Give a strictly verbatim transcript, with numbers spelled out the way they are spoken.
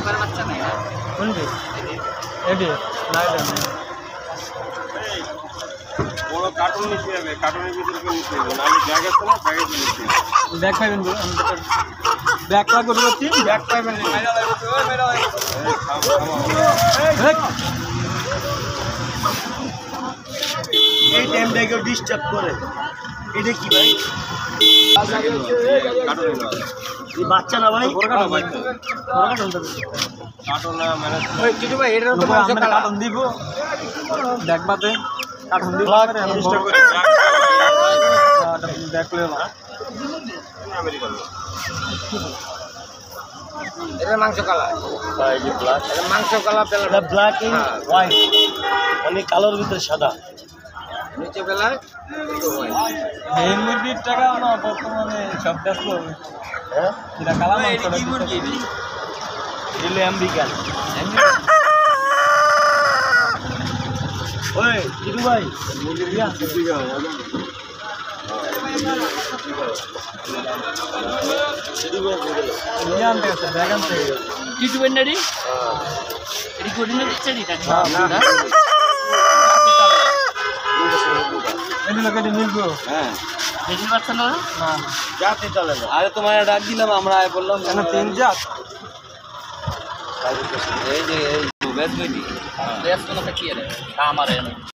কোনটি এডি লাইট বড় কার্টুন নিতে হবে, কার্টুনের ভিতরে করে নিতে হবে, নাহলে ব্যাগ আছে না, ব্যাগে করে নিতে হবে। ব্যাগ পাইবেন ব্যাগ পা করে দিচ্ছি ব্যাগ পাইবেন এই টাইমটা কেউ ডিস্টার্ব করে। এটা কি ভাই? এই বাচ্চা না ভাই? কার্টুন না মানে ওই টিটু ভাই এটার তো মাংস কালা। কার্টুন দিব ব্যাগ পাতে কার্টুন দিব ডিস্টার্ব করে ব্যাগ লয়ে না আমেরিকান এটা মাংস কালা। ভাই যে ব্ল্যাক এটা মাংস কালা পেলা এটা ব্ল্যাক ইন হোয়াইট, মানে কালোর ভিতরে সাদা। নিচে বেলায় তো ভাই এই মুরগির টাকা না বর্তমানে সব ব্যস্ত হ্যাঁ, এটা কালা মাংস দিলে আমেরিকান। ওই টিটু ভাই নিয়ে আনতে গেছে ব্যাগ আনতে গেছে টিটু বেন্ডারি রেকর্ডিং এর দিচ্ছে নি টাকা না এটি লোকে নিলবো হ্যাঁ দেখতে পাচ্ছেন না না জাতি চলে না। আরে তোমার ডাক দিলাম, আমরা আয় বললাম কেন তিন জাত এই যে এই বেশ বেশ কোনো কি রে আমার